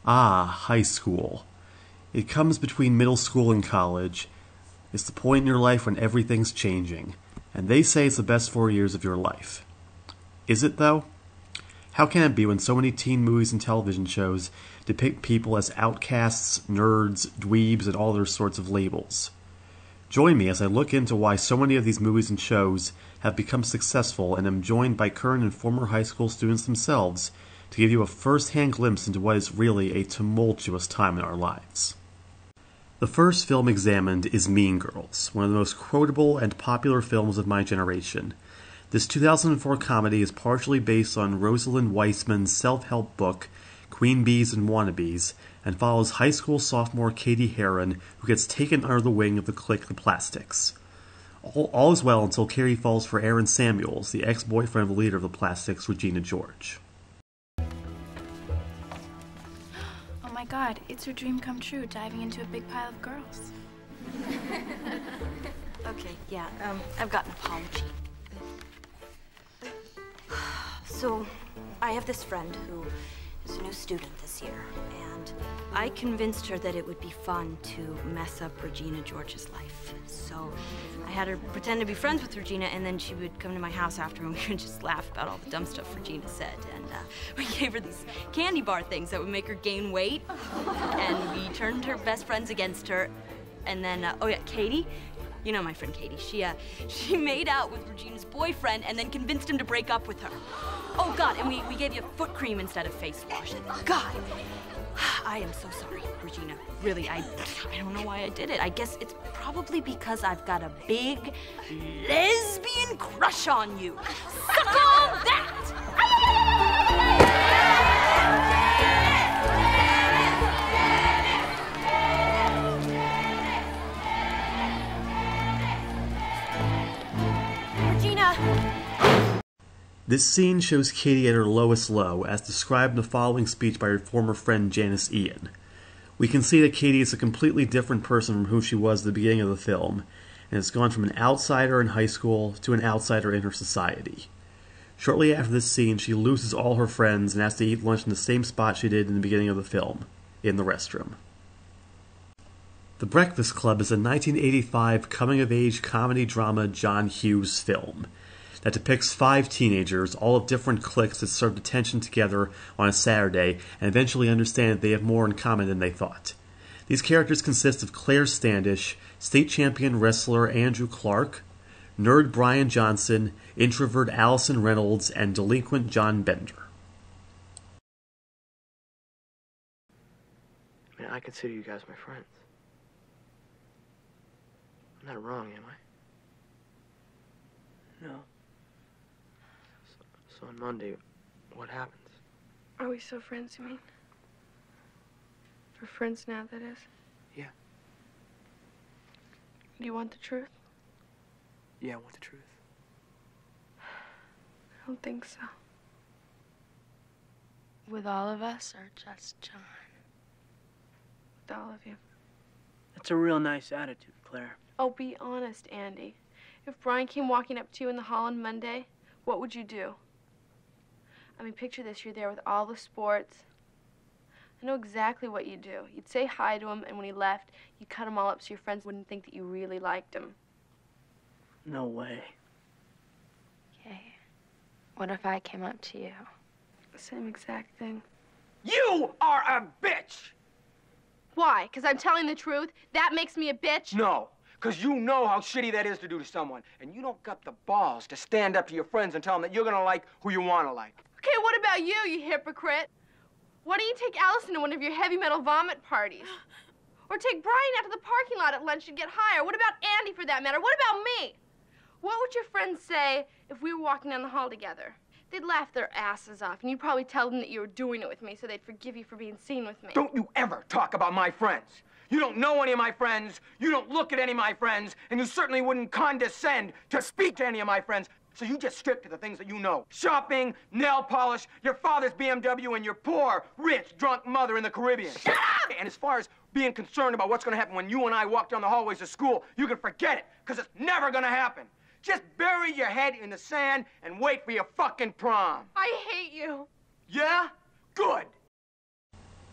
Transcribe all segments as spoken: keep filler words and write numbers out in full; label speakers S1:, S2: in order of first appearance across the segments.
S1: Ah, high school. It comes between middle school and college. It's the point in your life when everything's changing, and they say it's the best four years of your life. Is it, though? How can it be when so many teen movies and television shows depict people as outcasts, nerds, dweebs, and all other sorts of labels? Join me as I look into why so many of these movies and shows have become successful, and am joined by current and former high school students themselves to give you a first-hand glimpse into what is really a tumultuous time in our lives. The first film examined is Mean Girls, one of the most quotable and popular films of my generation. This two thousand four comedy is partially based on Rosalind Weissman's self-help book, Queen Bees and Wannabes, and follows high school sophomore Katie Heron, who gets taken under the wing of the clique The Plastics. All, all is well until Carrie falls for Aaron Samuels, the ex-boyfriend of the leader of the Plastics, Regina George.
S2: Oh my god, it's her dream come true, diving into a big pile of girls.
S3: Okay, yeah, um, I've got an apology. So, I have this friend who is a new student this year, and I convinced her that it would be fun to mess up Regina George's life. So, I had her pretend to be friends with Regina, and then she would come to my house after, and we would just laugh about all the dumb stuff Regina said. And uh, we gave her these candy bar things that would make her gain weight, and we turned her best friends against her. And then, uh, oh yeah, Katie. You know my friend Katie. She, uh, she made out with Regina's boyfriend and then convinced him to break up with her. Oh, God, and we, we gave you foot cream instead of face wash. God, I am so sorry, Regina. Really, I, I don't know why I did it. I guess it's probably because I've got a big lesbian crush on you. Suck on that!
S1: This scene shows Katie at her lowest low, as described in the following speech by her former friend Janice Ian. We can see that Katie is a completely different person from who she was at the beginning of the film, and has gone from an outsider in high school to an outsider in her society. Shortly after this scene, she loses all her friends and has to eat lunch in the same spot she did in the beginning of the film, in the restroom. The Breakfast Club is a nineteen eighty-five coming-of-age comedy-drama John Hughes film that depicts five teenagers, all of different cliques that serve detention together on a Saturday and eventually understand that they have more in common than they thought. These characters consist of Claire Standish, state champion wrestler Andrew Clark, nerd Brian Johnson, introvert Allison Reynolds, and delinquent John Bender.
S4: I mean, I consider you guys my friends. I'm not wrong, am I?
S5: No.
S4: So on Monday, what happens?
S6: Are we still friends, you mean? We're friends now, that is?
S4: Yeah.
S6: Do you want the truth?
S4: Yeah, I want the truth.
S6: I don't think so.
S2: With all of us, or just John?
S6: With all of you.
S5: That's a real nice attitude, Claire.
S6: Oh, be honest, Andy. If Brian came walking up to you in the hall on Monday, what would you do? I mean, picture this. You're there with all the sports. I know exactly what you'd do. You'd say hi to him, and when he left, you'd cut him all up so your friends wouldn't think that you really liked him.
S5: No way.
S2: Okay. What if I came up to you?
S6: The same exact thing.
S7: You are a bitch!
S6: Why? Because I'm telling the truth? That makes me a bitch?
S7: No, because you know how shitty that is to do to someone. And you don't got the balls to stand up to your friends and tell them that you're gonna like who you wanna like.
S6: Okay, what about you, you hypocrite? Why don't you take Allison to one of your heavy metal vomit parties? Or take Brian out to the parking lot at lunch and get high? Or what about Andy, for that matter? What about me? What would your friends say if we were walking down the hall together? They'd laugh their asses off, and you'd probably tell them that you were doing it with me so they'd forgive you for being seen with me.
S7: Don't you ever talk about my friends. You don't know any of my friends, you don't look at any of my friends, and you certainly wouldn't condescend to speak to any of my friends. So you just stick to the things that you know. Shopping, nail polish, your father's B M W, and your poor, rich, drunk mother in the Caribbean. Shut up! And as far as being concerned about what's gonna happen when you and I walk down the hallways of school, you can forget it, because it's never gonna happen. Just bury your head in the sand and wait for your fucking prom.
S6: I hate you.
S7: Yeah? Good.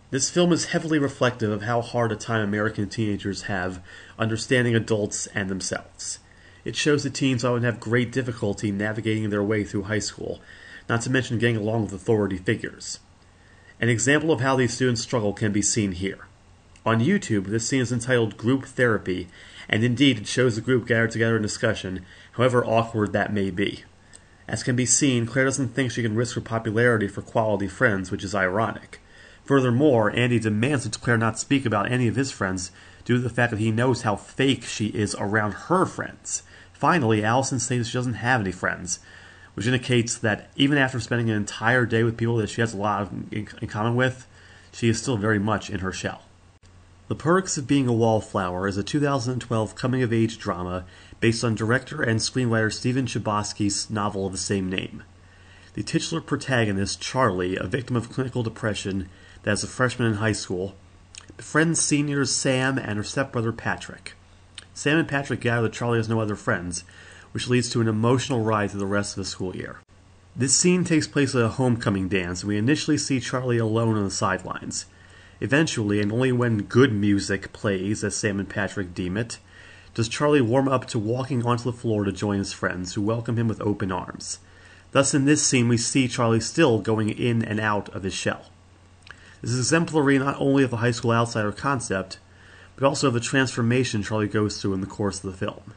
S1: This film is heavily reflective of how hard a time American teenagers have understanding adults and themselves. It shows that teens often have great difficulty navigating their way through high school, not to mention getting along with authority figures. An example of how these students struggle can be seen here. On YouTube, this scene is entitled Group Therapy, and indeed it shows the group gathered together in discussion, however awkward that may be. As can be seen, Claire doesn't think she can risk her popularity for quality friends, which is ironic. Furthermore, Andy demands that Claire not speak about any of his friends due to the fact that he knows how fake she is around her friends. Finally, Allison states she doesn't have any friends, which indicates that even after spending an entire day with people that she has a lot of in common with, she is still very much in her shell. The Perks of Being a Wallflower is a two thousand twelve coming-of-age drama based on director and screenwriter Stephen Chbosky's novel of the same name. The titular protagonist, Charlie, a victim of clinical depression that is a freshman in high school, befriends seniors Sam and her stepbrother Patrick. Sam and Patrick gather that Charlie has no other friends, which leads to an emotional ride through the rest of the school year. This scene takes place at a homecoming dance, and we initially see Charlie alone on the sidelines. Eventually, and only when good music plays, as Sam and Patrick deem it, does Charlie warm up to walking onto the floor to join his friends, who welcome him with open arms. Thus, in this scene, we see Charlie still going in and out of his shell. This is exemplary not only of the high school outsider concept, but also of the transformation Charlie goes through in the course of the film.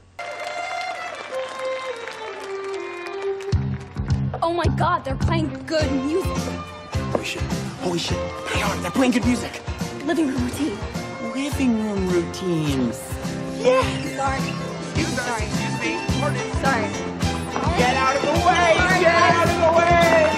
S8: Oh my god, they're playing good music.
S9: Holy shit. Holy shit. They are. They're playing good music.
S8: Living room routine.
S9: Living room routines.
S8: Yeah. Sorry.
S9: Excuse us.
S8: Sorry.
S9: Excuse me. Pardon.
S8: Sorry.
S9: Get out of the way.
S8: Sorry,
S9: Get
S8: guys.
S9: out of the way.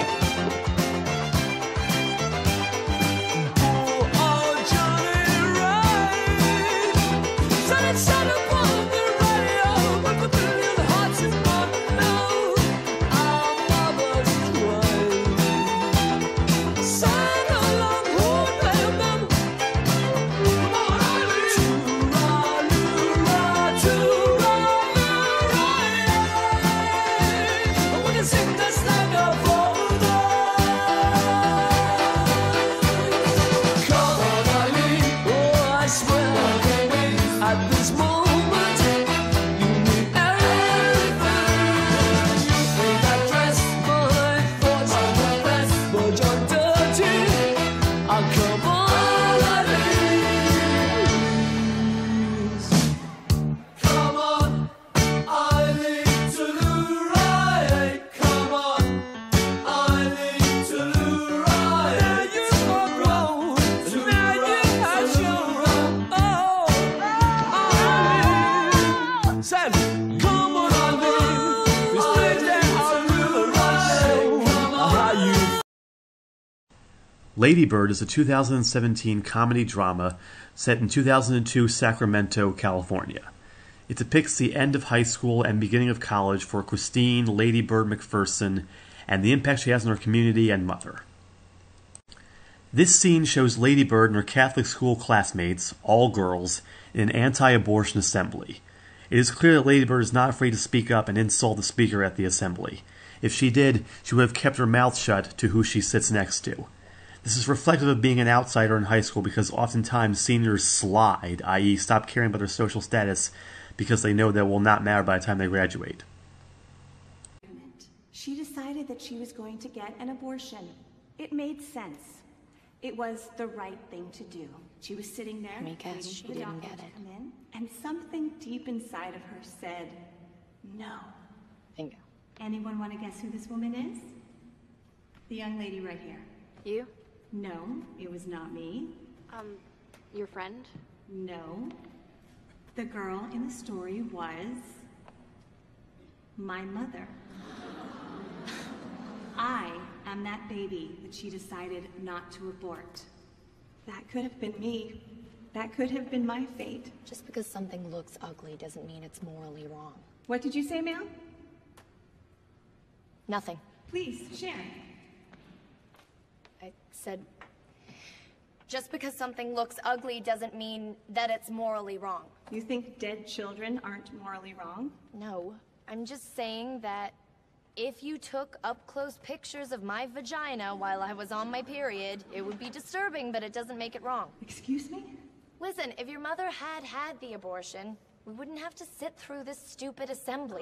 S1: Lady Bird is a two thousand seventeen comedy drama set in two thousand two Sacramento, California. It depicts the end of high school and beginning of college for Christine Lady Bird McPherson and the impact she has on her community and mother. This scene shows Lady Bird and her Catholic school classmates, all girls, in an anti-abortion assembly. It is clear that Lady Bird is not afraid to speak up and insult the speaker at the assembly. If she did, she would have kept her mouth shut to who she sits next to. This is reflective of being an outsider in high school because oftentimes seniors slide, that is stop caring about their social status because they know that it will not matter by the time they graduate.
S10: She decided that she was going to get an abortion. It made sense. It was the right thing to do. She was sitting there,
S8: Let me guess,
S10: waiting
S8: she
S10: for the
S8: didn't
S10: doctor
S8: get
S10: to
S8: it.
S10: come in, and something deep inside of her said, no.
S8: Bingo.
S10: Anyone want to guess who this woman is? The young lady right here.
S2: You?
S10: No, it was not me.
S2: Um, your friend?
S10: No. The girl in the story was my mother. I am that baby that she decided not to abort. That could have been me. That could have been my fate.
S8: Just because something looks ugly doesn't mean it's morally wrong.
S10: What did you say, ma'am?
S8: Nothing.
S10: Please, share.
S8: I said, just because something looks ugly doesn't mean that it's morally wrong.
S10: You think dead children aren't morally wrong?
S8: No, I'm just saying that if you took up-close pictures of my vagina while I was on my period, it would be disturbing, but it doesn't make it wrong.
S10: Excuse me?
S8: Listen, if your mother had had the abortion, we wouldn't have to sit through this stupid assembly.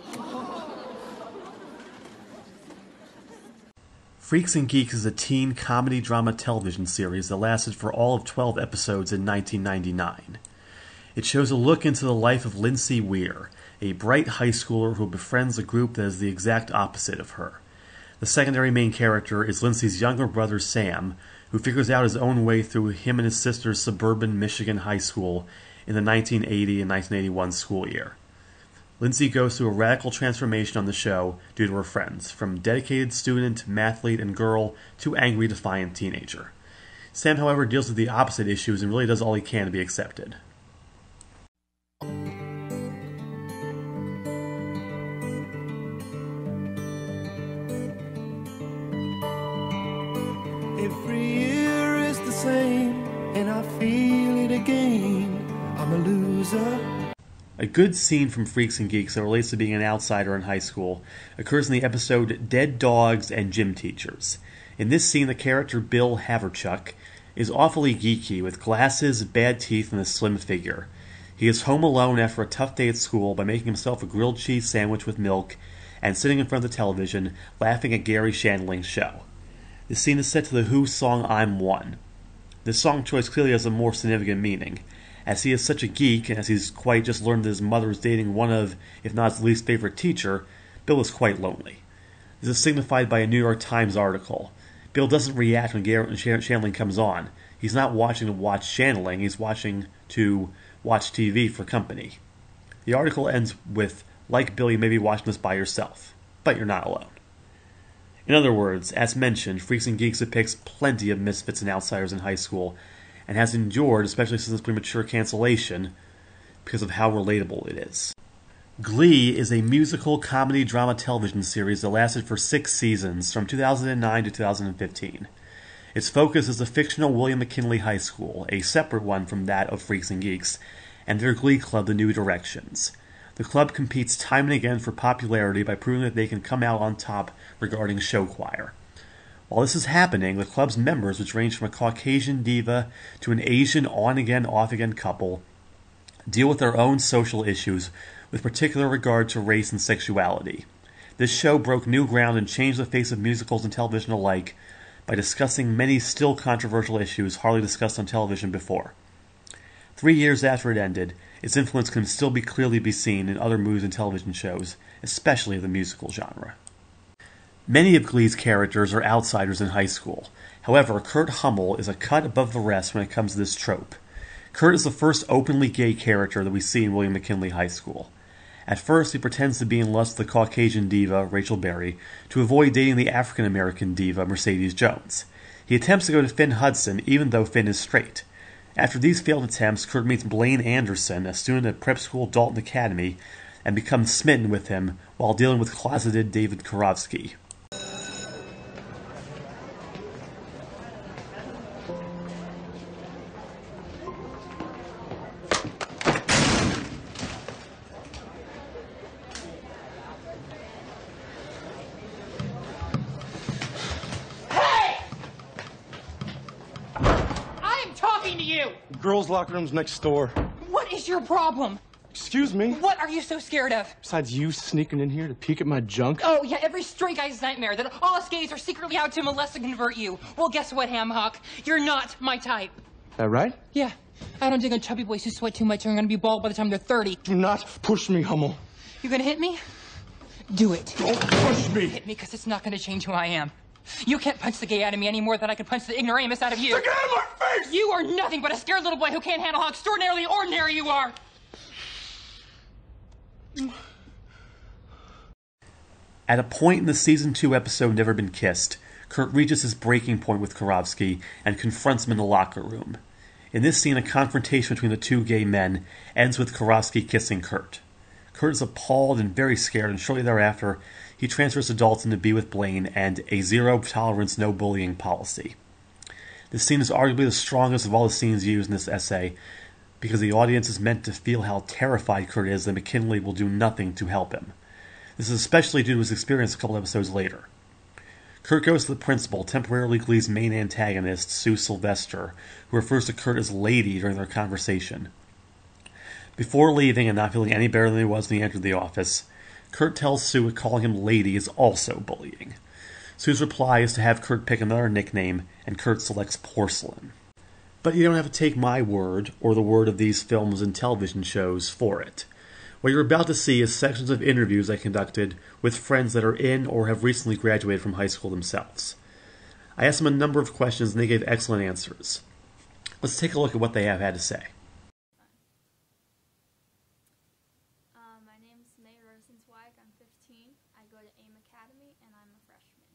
S1: Freaks and Geeks is a teen comedy drama television series that lasted for all of twelve episodes in nineteen ninety-nine. It shows a look into the life of Lindsay Weir, a bright high schooler who befriends a group that is the exact opposite of her. The secondary main character is Lindsay's younger brother Sam, who figures out his own way through him and his sister's suburban Michigan high school in the nineteen eighty and nineteen eighty-one school year. Lindsay goes through a radical transformation on the show due to her friends, from dedicated student, mathlete, and girl to angry, defiant teenager. Sam, however, deals with the opposite issues and really does all he can to be accepted.
S9: Every year is the same, and I feel it again. I'm a loser.
S1: A good scene from Freaks and Geeks that relates to being an outsider in high school occurs in the episode Dead Dogs and Gym Teachers. In this scene, the character Bill Haverchuck is awfully geeky, with glasses, bad teeth, and a slim figure. He is home alone after a tough day at school by making himself a grilled cheese sandwich with milk and sitting in front of the television, laughing at Gary Shandling's show. The scene is set to the Who song I'm One. This song choice clearly has a more significant meaning. As he is such a geek, and as he's quite just learned that his mother is dating one of, if not his least favorite teacher, Bill is quite lonely. This is signified by a New York Times article. Bill doesn't react when Garrett and Shandling comes on. He's not watching to watch Shandling, he's watching to watch T V for company. The article ends with, like Bill, you may be watching this by yourself, but you're not alone. In other words, as mentioned, Freaks and Geeks depicts plenty of misfits and outsiders in high school, and has endured, especially since its premature cancellation, because of how relatable it is. Glee is a musical comedy drama television series that lasted for six seasons, from two thousand nine to two thousand fifteen. Its focus is the fictional William McKinley High School, a separate one from that of Freaks and Geeks, and their Glee club, The New Directions. The club competes time and again for popularity by proving that they can come out on top regarding show choir. While this is happening, the club's members, which range from a Caucasian diva to an Asian on-again, off-again couple, deal with their own social issues with particular regard to race and sexuality. This show broke new ground and changed the face of musicals and television alike by discussing many still controversial issues hardly discussed on television before. Three years after it ended, its influence can still be clearly be seen in other movies and television shows, especially the musical genre. Many of Glee's characters are outsiders in high school. However, Kurt Hummel is a cut above the rest when it comes to this trope. Kurt is the first openly gay character that we see in William McKinley High School. At first, he pretends to be in lust with the Caucasian diva, Rachel Berry, to avoid dating the African-American diva, Mercedes Jones. He attempts to go to Finn Hudson, even though Finn is straight. After these failed attempts, Kurt meets Blaine Anderson, a student at prep school Dalton Academy, and becomes smitten with him while dealing with closeted David Karofsky.
S11: Girls' locker room's next door.
S12: What is your problem?
S11: Excuse me?
S12: What are you so scared of?
S11: Besides you sneaking in here to peek at my junk?
S12: Oh, yeah, every straight guy's nightmare that all us gays are secretly out to molest and convert you. Well, guess what, Hamhock? You're not my type.
S11: That right?
S12: Yeah. I don't dig on chubby boys who sweat too much and are gonna be bald by the time they're thirty.
S11: Do not push me, Hummel.
S12: You gonna hit me? Do it.
S11: Don't push me.
S12: Hit me, because it's not gonna change who I am. You can't punch the gay out of me any more than I can punch the ignoramus out of you.
S11: Get out of my face!
S12: You are nothing but a scared little boy who can't handle how extraordinarily ordinary you are.
S1: At a point in the season two episode Never Been Kissed, Kurt reaches his breaking point with Karofsky and confronts him in the locker room. In this scene, a confrontation between the two gay men ends with Karofsky kissing Kurt. Kurt is appalled and very scared, and shortly thereafter, he transfers to Dalton to be with Blaine and a zero-tolerance, no-bullying policy. This scene is arguably the strongest of all the scenes used in this essay because the audience is meant to feel how terrified Kurt is that McKinley will do nothing to help him. This is especially due to his experience a couple episodes later. Kurt goes to the principal, temporarily Glee's main antagonist, Sue Sylvester, who refers to Kurt as Lady during their conversation. Before leaving and not feeling any better than he was when he entered the office, Kurt tells Sue that calling him Lady is also bullying. Sue's reply is to have Kurt pick another nickname, and Kurt selects Porcelain. But you don't have to take my word, or the word of these films and television shows, for it. What you're about to see is sections of interviews I conducted with friends that are in or have recently graduated from high school themselves. I asked them a number of questions and they gave excellent answers. Let's take a look at what they have had to say.
S13: Uh, my name is May Rosenzweig. I'm fifteen. I go to AIM Academy and I'm a freshman.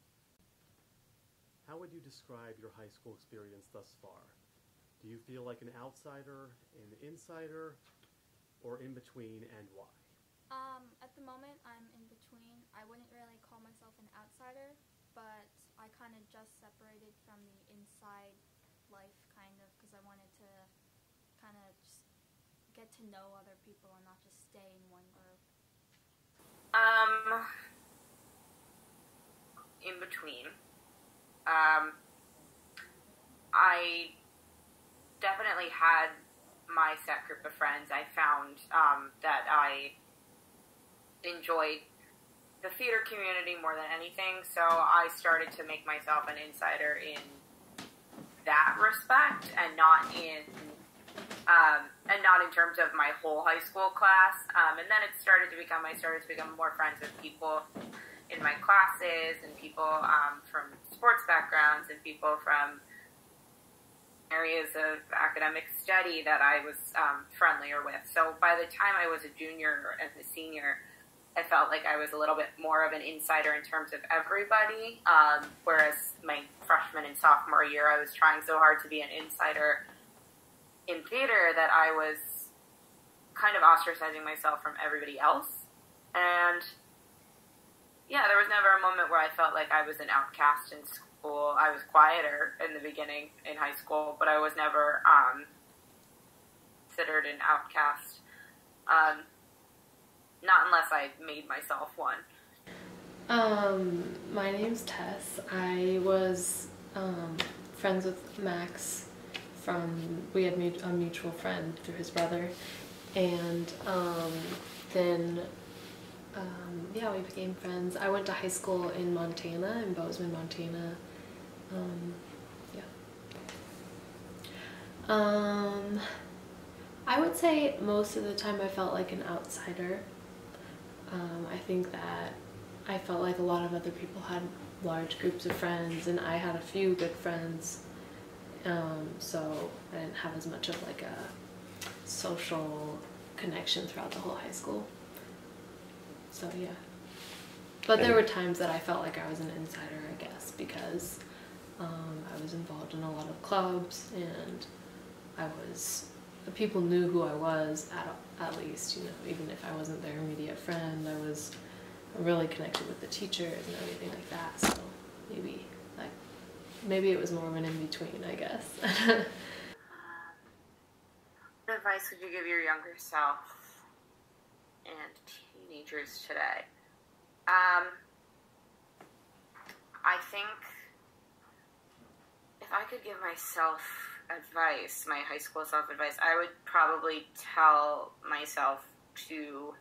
S1: How would you describe your high school experience thus far? Do you feel like an outsider, an insider, or in between, and why?
S13: Um, at the moment, I'm in between. I wouldn't really call myself an outsider, but I kind of just separated from the inside life, kind of, because I wanted to kind of just get to know other people and not just stay in one group.
S14: Um, in between. Um, I definitely had my set group of friends. I found um, that I enjoyed the theater community more than anything, so I started to make myself an insider in that respect, and not in um, and not in terms of my whole high school class. Um, and then it started to become I started to become more friends with people in my classes and people um, from sports backgrounds and people from areas of academic study that I was um, friendlier with. So by the time I was a junior and a senior, I felt like I was a little bit more of an insider in terms of everybody, um, whereas my freshman and sophomore year, I was trying so hard to be an insider in theater that I was kind of ostracizing myself from everybody else. And yeah, there was never a moment where I felt like I was an outcast in school. I was quieter in the beginning in high school, but I was never um, considered an outcast. Um, not unless I made myself one.
S15: Um, my name's Tess. I was um, friends with Max from, we had a mutual friend through his brother, and um, then um, yeah, we became friends. I went to high school in Montana, in Bozeman, Montana. Um, yeah. Um, I would say most of the time I felt like an outsider. Um, I think that I felt like a lot of other people had large groups of friends, and I had a few good friends, um, so I didn't have as much of like a social connection throughout the whole high school. So yeah. But there were times that I felt like I was an insider, I guess, because Um, I was involved in a lot of clubs, and I was, people knew who I was, at, at least, you know, even if I wasn't their immediate friend. I was really connected with the teachers and everything like that, so maybe, like, maybe it was more of an in-between, I guess.
S14: What advice would you give your younger self and teenagers today? Um, I think if I could give myself advice, my high school self advice, I would probably tell myself to,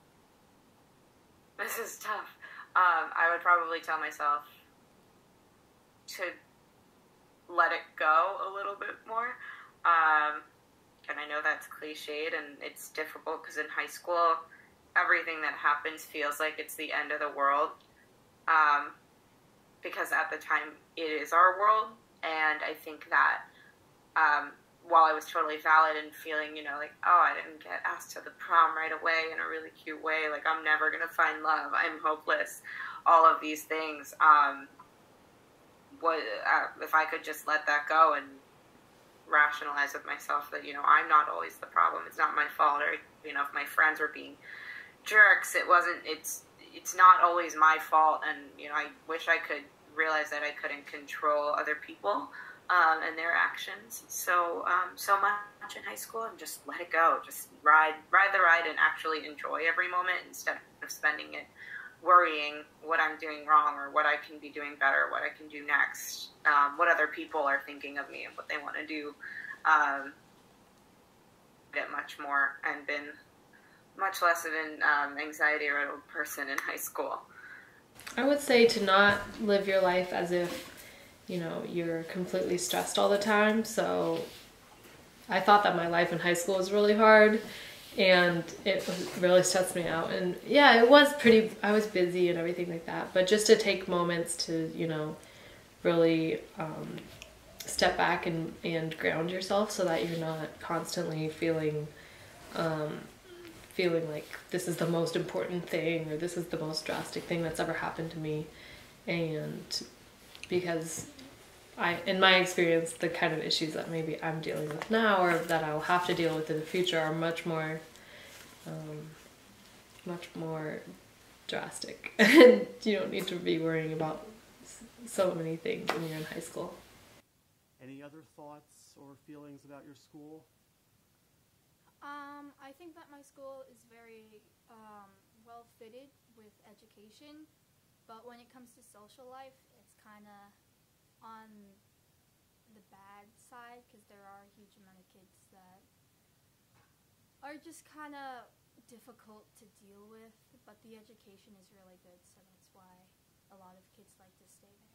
S14: this is tough, um, I would probably tell myself to let it go a little bit more. Um, and I know that's cliched and it's difficult because in high school, everything that happens feels like it's the end of the world. Um, because at the time, it is our world. And I think that um, while I was totally valid and feeling, you know, like, oh, I didn't get asked to the prom right away in a really cute way, like, I'm never going to find love, I'm hopeless, all of these things, um, what, uh, if I could just let that go and rationalize with myself that, you know, I'm not always the problem, it's not my fault, or, you know, if my friends were being jerks, it wasn't, it's, it's not always my fault, and, you know, I wish I could realize that I couldn't control other people um, and their actions so um, so much in high school, and just let it go, just ride ride the ride and actually enjoy every moment instead of of spending it worrying what I'm doing wrong or what I can be doing better, what I can do next, um, what other people are thinking of me and what they want to do. Um, it much more and been much less of an um, anxiety-riddled person in high school.
S15: I would say to not live your life as if, you know, you're completely stressed all the time. So I thought that my life in high school was really hard, and it was, really stressed me out. And yeah, it was pretty, I was busy and everything like that. But just to take moments to, you know, really um, step back and, and ground yourself so that you're not constantly feeling um, feeling like this is the most important thing or this is the most drastic thing that's ever happened to me. And because I, in my experience, the kind of issues that maybe I'm dealing with now or that I'll have to deal with in the future are much more, um, much more drastic. And you don't need to be worrying about so many things when you're in high school.
S1: Any other thoughts or feelings about your school?
S13: Um, I think that my school is very um, well fitted with education, but when it comes to social life, it's kind of on the bad side because there are a huge amount of kids that are just kind of difficult to deal with, but the education is really good, so that's why a lot of kids like to stay there.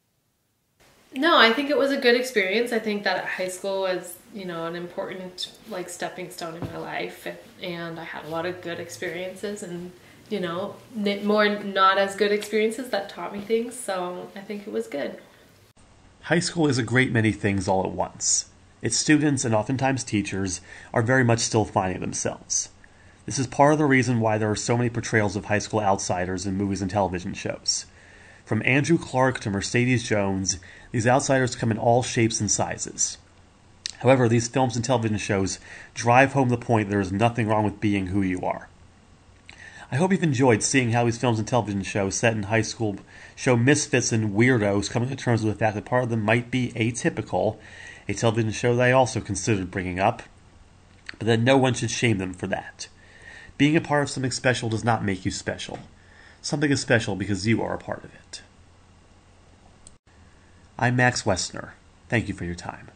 S15: No, I think it was a good experience. I think that high school was, you know, an important like stepping stone in my life, and, and I had a lot of good experiences and, you know, more not as good experiences that taught me things, so I think it was good.
S1: High school is a great many things all at once. Its students and oftentimes teachers are very much still finding themselves. This is part of the reason why there are so many portrayals of high school outsiders in movies and television shows. From Andrew Clark to Mercedes Jones, these outsiders come in all shapes and sizes. However, these films and television shows drive home the point that there is nothing wrong with being who you are. I hope you've enjoyed seeing how these films and television shows set in high school show misfits and weirdos coming to terms with the fact that part of them might be atypical, a television show that I also considered bringing up, but that no one should shame them for that. Being a part of something special does not make you special. Something is special because you are a part of it. I'm Max Westner. Thank you for your time.